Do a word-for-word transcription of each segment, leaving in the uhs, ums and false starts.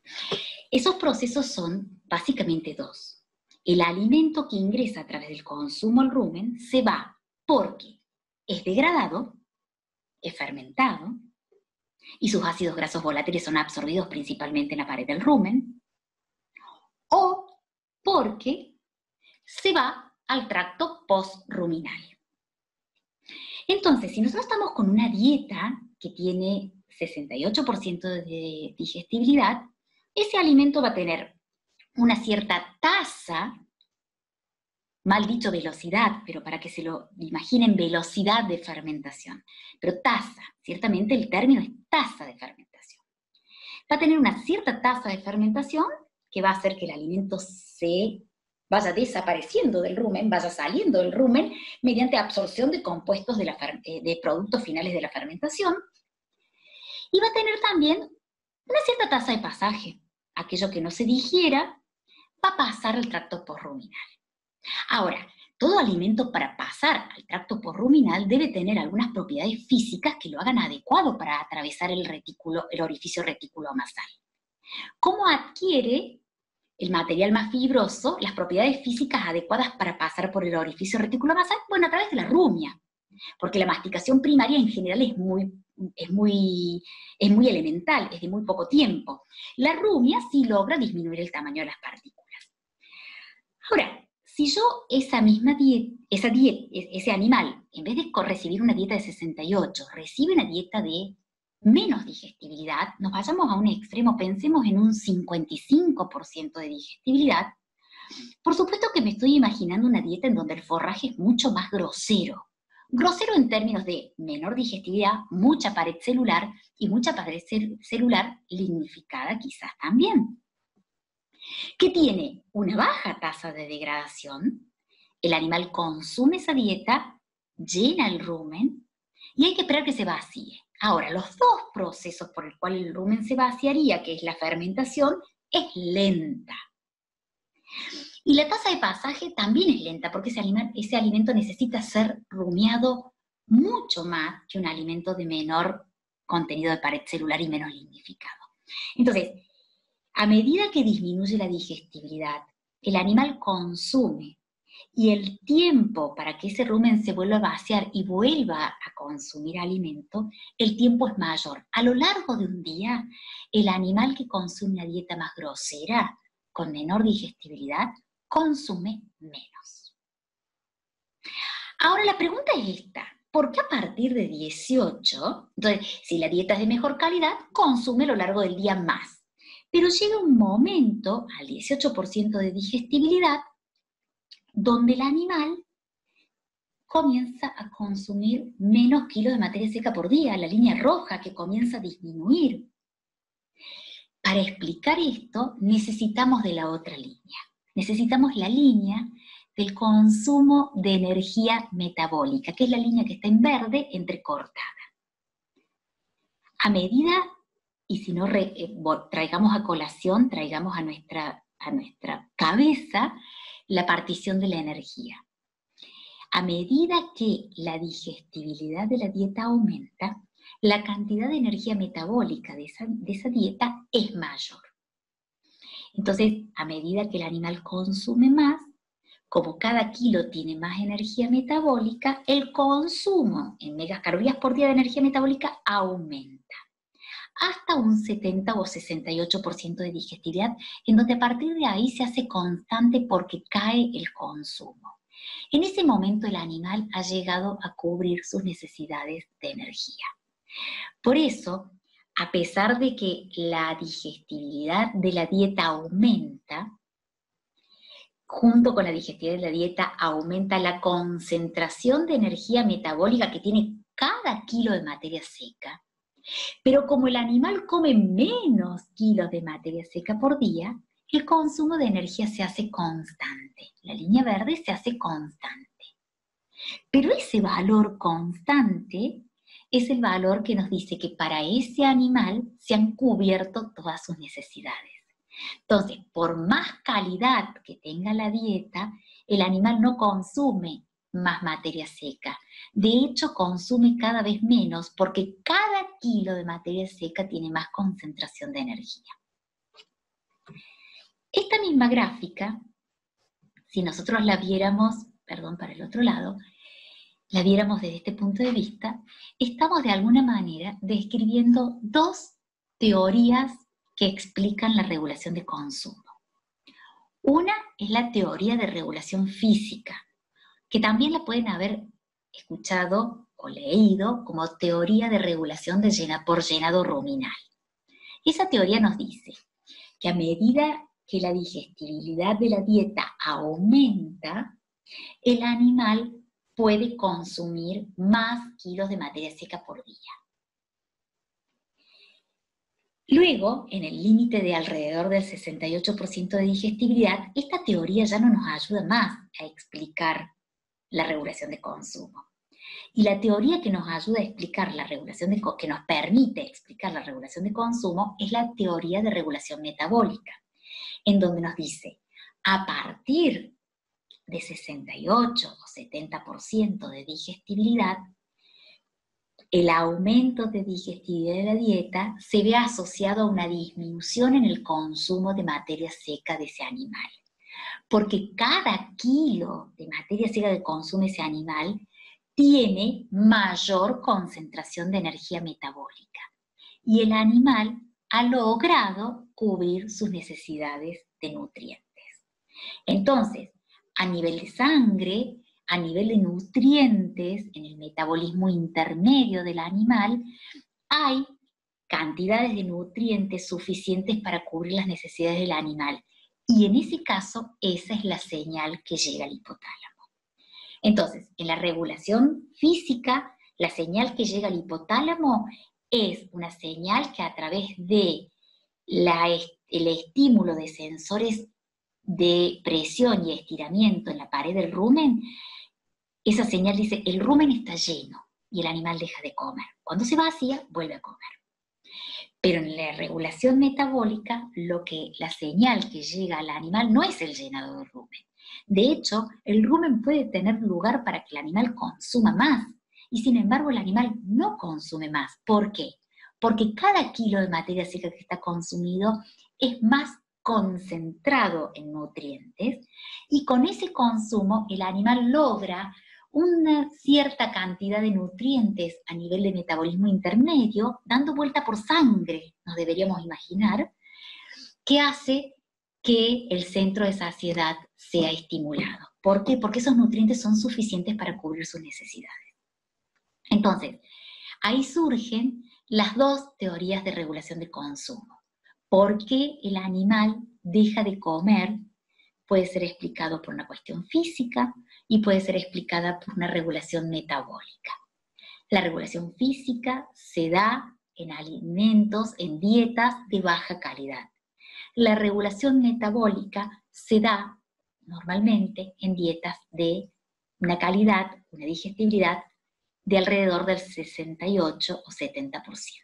Esos procesos son básicamente dos. El alimento que ingresa a través del consumo al rumen se va porque es degradado, es fermentado, y sus ácidos grasos volátiles son absorbidos principalmente en la pared del rumen, o porque se va al tracto postruminal. Entonces, si nosotros estamos con una dieta que tiene sesenta y ocho por ciento de digestibilidad, ese alimento va a tener una cierta tasa, mal dicho velocidad, pero para que se lo imaginen, velocidad de fermentación. Pero tasa, ciertamente el término es tasa de fermentación. Va a tener una cierta tasa de fermentación que va a hacer que el alimento se vaya desapareciendo del rumen, vaya saliendo del rumen mediante absorción de compuestos de, la, de productos finales de la fermentación. Y va a tener también una cierta tasa de pasaje. Aquello que no se digiera va a pasar al tracto postruminal. Ahora, todo alimento para pasar al tracto postruminal debe tener algunas propiedades físicas que lo hagan adecuado para atravesar el, retículo, el orificio reticulomasal. ¿Cómo adquiere el material más fibroso las propiedades físicas adecuadas para pasar por el orificio reticulomasal? Bueno, a través de la rumia, porque la masticación primaria en general es muy, es muy, es muy elemental, es de muy poco tiempo. La rumia sí logra disminuir el tamaño de las partículas. Ahora, si yo esa misma dieta, esa dieta, ese animal, en vez de recibir una dieta de sesenta y ocho, recibe una dieta de menos digestibilidad, nos vayamos a un extremo, pensemos en un cincuenta y cinco por ciento de digestibilidad, por supuesto que me estoy imaginando una dieta en donde el forraje es mucho más grosero. Grosero en términos de menor digestibilidad, mucha pared celular y mucha pared celular lignificada quizás también. ¿Qué tiene? Una baja tasa de degradación. El animal consume esa dieta, llena el rumen y hay que esperar que se vacíe. Ahora, los dos procesos por el cual el rumen se vaciaría, que es la fermentación, es lenta. Y la tasa de pasaje también es lenta, porque ese, animal, ese alimento necesita ser rumiado mucho más que un alimento de menor contenido de pared celular y menos lignificado. Entonces, a medida que disminuye la digestibilidad, el animal consume y el tiempo para que ese rumen se vuelva a vaciar y vuelva a consumir alimento, el tiempo es mayor. A lo largo de un día, el animal que consume una dieta más grosera, con menor digestibilidad, consume menos. Ahora la pregunta es esta: ¿por qué a partir de dieciocho, entonces si la dieta es de mejor calidad, consume a lo largo del día más? Pero llega un momento, al dieciocho por ciento de digestibilidad, donde el animal comienza a consumir menos kilos de materia seca por día, la línea roja que comienza a disminuir. Para explicar esto, necesitamos de la otra línea. Necesitamos la línea del consumo de energía metabólica, que es la línea que está en verde entrecortada. A medida, y si no re, eh, traigamos a colación, traigamos a nuestra, a nuestra cabeza la partición de la energía. A medida que la digestibilidad de la dieta aumenta, la cantidad de energía metabólica de esa, de esa dieta es mayor. Entonces, a medida que el animal consume más, como cada kilo tiene más energía metabólica, el consumo en megacalorías por día de energía metabólica aumenta hasta un setenta o sesenta y ocho por ciento de digestibilidad, en donde a partir de ahí se hace constante porque cae el consumo. En ese momento el animal ha llegado a cubrir sus necesidades de energía. Por eso, a pesar de que la digestibilidad de la dieta aumenta, junto con la digestibilidad de la dieta aumenta la concentración de energía metabólica que tiene cada kilo de materia seca. Pero como el animal come menos kilos de materia seca por día, el consumo de energía se hace constante. La línea verde se hace constante. Pero ese valor constante es el valor que nos dice que para ese animal se han cubierto todas sus necesidades. Entonces, por más calidad que tenga la dieta, el animal no consume más materia seca. De hecho, consume cada vez menos porque cada kilo de materia seca tiene más concentración de energía. misma gráfica, si nosotros la viéramos, perdón, para el otro lado, la viéramos desde este punto de vista, estamos de alguna manera describiendo dos teorías que explican la regulación de consumo. Una es la teoría de regulación física, que también la pueden haber escuchado o leído como teoría de regulación de llena, por llenado ruminal. Esa teoría nos dice que a medida que la digestibilidad de la dieta aumenta, el animal puede consumir más kilos de materia seca por día. Luego, en el límite de alrededor del sesenta y ocho por ciento de digestibilidad, esta teoría ya no nos ayuda más a explicar la regulación de consumo. Y la teoría que nos ayuda a explicar la regulación de, que nos permite explicar la regulación de consumo es la teoría de regulación metabólica, en donde nos dice, a partir de sesenta y ocho o setenta por ciento de digestibilidad, el aumento de digestibilidad de la dieta se ve asociado a una disminución en el consumo de materia seca de ese animal. Porque cada kilo de materia seca que consume ese animal tiene mayor concentración de energía metabólica. Y el animal ha logrado cubrir sus necesidades de nutrientes. Entonces, a nivel de sangre, a nivel de nutrientes, en el metabolismo intermedio del animal, hay cantidades de nutrientes suficientes para cubrir las necesidades del animal. Y en ese caso, esa es la señal que llega al hipotálamo. Entonces, en la regulación física, la señal que llega al hipotálamo es una señal que a través de la, el estímulo de sensores de presión y estiramiento en la pared del rumen, esa señal dice, el rumen está lleno y el animal deja de comer. Cuando se vacía, vuelve a comer. Pero en la regulación metabólica, lo que, la señal que llega al animal no es el llenado del rumen. De hecho, el rumen puede tener lugar para que el animal consuma más, y sin embargo el animal no consume más. ¿Por qué? Porque cada kilo de materia seca que está consumido es más concentrado en nutrientes, y con ese consumo el animal logra una cierta cantidad de nutrientes a nivel de metabolismo intermedio, dando vuelta por sangre, nos deberíamos imaginar, que hace que el centro de saciedad sea estimulado. ¿Por qué? Porque esos nutrientes son suficientes para cubrir sus necesidades. Entonces, ahí surgen las dos teorías de regulación de consumo. ¿Por qué el animal deja de comer? Puede ser explicado por una cuestión física y puede ser explicada por una regulación metabólica. La regulación física se da en alimentos, en dietas de baja calidad. La regulación metabólica se da normalmente en dietas de una calidad, una digestibilidad de alrededor del sesenta y ocho o setenta por ciento.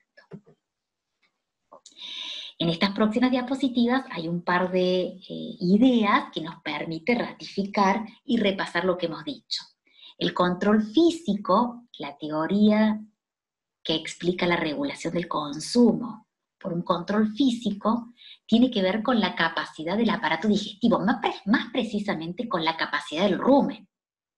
En estas próximas diapositivas hay un par de eh, ideas que nos permite ratificar y repasar lo que hemos dicho. El control físico, la teoría que explica la regulación del consumo por un control físico, tiene que ver con la capacidad del aparato digestivo, más, pre más precisamente con la capacidad del rumen.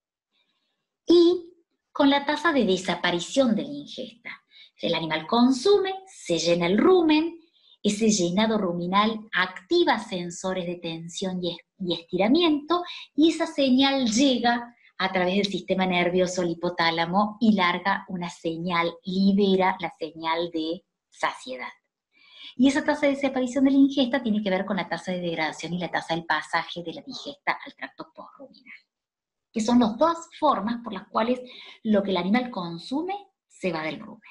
Y con la tasa de desaparición de la ingesta. El animal consume, se llena el rumen, ese llenado ruminal activa sensores de tensión y estiramiento, y esa señal llega a través del sistema nervioso al hipotálamo y larga una señal, libera la señal de saciedad. Y esa tasa de desaparición de la ingesta tiene que ver con la tasa de degradación y la tasa del pasaje de la digesta al tracto postruminal, que son las dos formas por las cuales lo que el animal consume se va del rumen.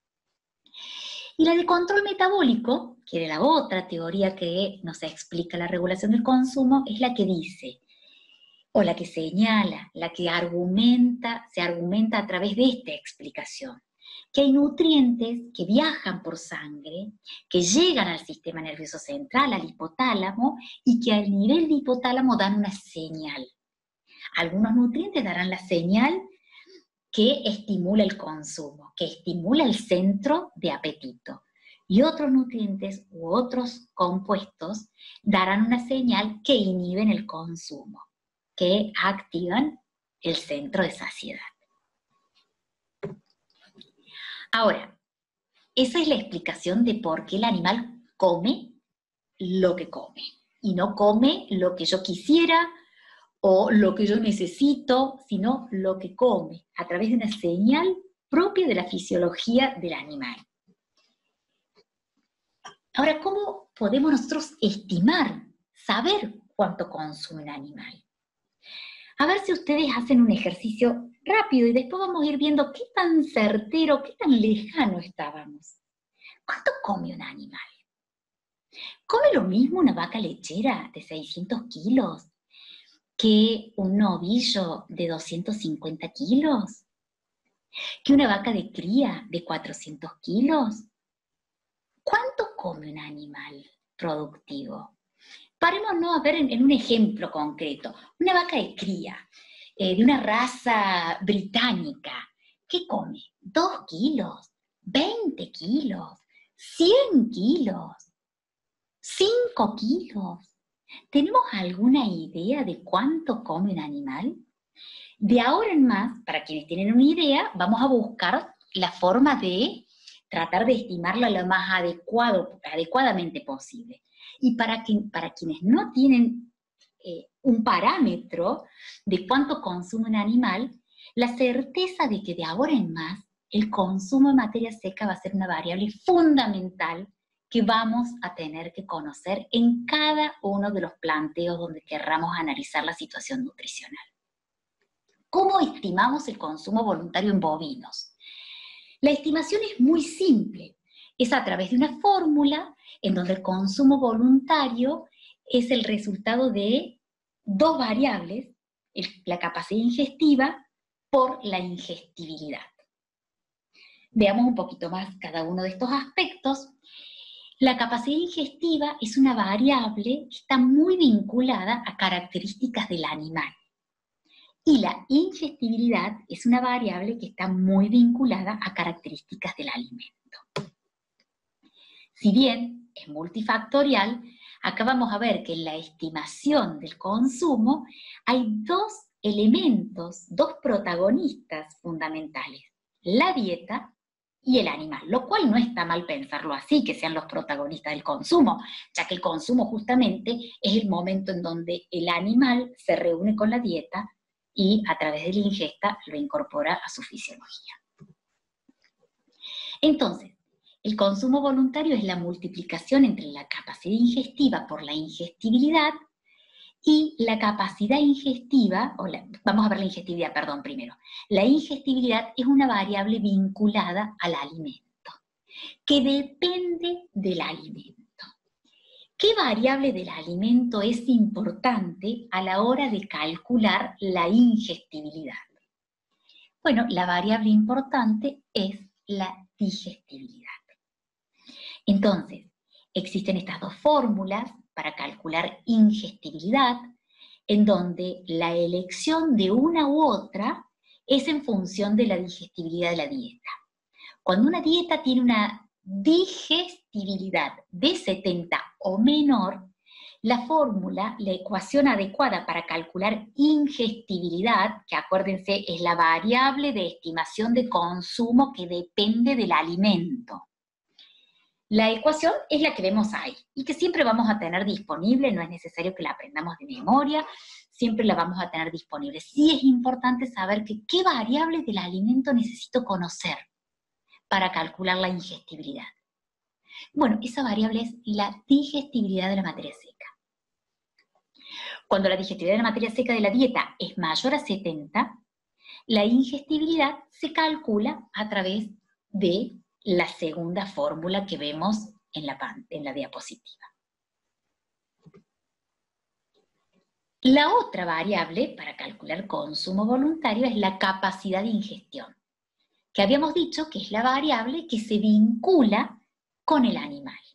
Y la de control metabólico, que era la otra teoría que nos explica la regulación del consumo, es la que dice, o la que señala, la que argumenta, se argumenta a través de esta explicación, que hay nutrientes que viajan por sangre, que llegan al sistema nervioso central, al hipotálamo, y que al nivel de hipotálamo dan una señal. Algunos nutrientes darán la señal que estimula el consumo, que estimula el centro de apetito. y otros nutrientes u otros compuestos darán una señal que inhiben el consumo, que activan el centro de saciedad. Ahora, esa es la explicación de por qué el animal come lo que come y no come lo que yo quisiera o lo que yo necesito, sino lo que come a través de una señal propia de la fisiología del animal. Ahora, ¿cómo podemos nosotros estimar, saber cuánto consume un animal? A ver si ustedes hacen un ejercicio rápido y después vamos a ir viendo qué tan certero, qué tan lejano estábamos. ¿Cuánto come un animal? ¿Come lo mismo una vaca lechera de seiscientos kilos que un novillo de doscientos cincuenta kilos? ¿Que una vaca de cría de cuatrocientos kilos? ¿Cuánto come un animal productivo? Parémonos a ver en, en un ejemplo concreto. Una vaca de cría, eh, de una raza británica, ¿qué come? ¿Dos kilos? ¿veinte kilos? ¿cien kilos? ¿cinco kilos? ¿Tenemos alguna idea de cuánto come un animal? De ahora en más, para quienes tienen una idea, vamos a buscar la forma de tratar de estimarlo lo más adecuado, adecuadamente posible. Y para, que, para quienes no tienen eh, un parámetro de cuánto consume un animal, la certeza de que de ahora en más el consumo de materia seca va a ser una variable fundamental que vamos a tener que conocer en cada uno de los planteos donde querramos analizar la situación nutricional. ¿Cómo estimamos el consumo voluntario en bovinos? La estimación es muy simple. Es a través de una fórmula en donde el consumo voluntario es el resultado de dos variables, la capacidad ingestiva por la ingestibilidad. Veamos un poquito más cada uno de estos aspectos. La capacidad ingestiva es una variable que está muy vinculada a características del animal. Y la ingestibilidad es una variable que está muy vinculada a características del alimento. Si bien es multifactorial, acá vamos a ver que en la estimación del consumo hay dos elementos, dos protagonistas fundamentales, la dieta y el animal, lo cual no está mal pensarlo así, que sean los protagonistas del consumo, ya que el consumo justamente es el momento en donde el animal se reúne con la dieta y a través de la ingesta lo incorpora a su fisiología. Entonces, el consumo voluntario es la multiplicación entre la capacidad ingestiva por la ingestibilidad y la capacidad ingestiva, o la, vamos a ver la ingestibilidad, perdón, primero. La ingestibilidad es una variable vinculada al alimento, que depende del alimento. ¿Qué variable del alimento es importante a la hora de calcular la ingestibilidad? Bueno, la variable importante es la digestibilidad. Entonces, existen estas dos fórmulas para calcular ingestibilidad, en donde la elección de una u otra es en función de la digestibilidad de la dieta. Cuando una dieta tiene una digestibilidad de setenta o menor, la fórmula, la ecuación adecuada para calcular ingestibilidad, que acuérdense es la variable de estimación de consumo que depende del alimento. La ecuación es la que vemos ahí y que siempre vamos a tener disponible, no es necesario que la aprendamos de memoria, siempre la vamos a tener disponible. Sí es importante saber que qué variables del alimento necesito conocer para calcular la ingestibilidad. Bueno, esa variable es la digestibilidad de la materia seca. Cuando la digestibilidad de la materia seca de la dieta es mayor a setenta, la ingestibilidad se calcula a través de la segunda fórmula que vemos en la, en la diapositiva. La otra variable para calcular consumo voluntario es la capacidad de ingestión, que habíamos dicho que es la variable que se vincula con el animal.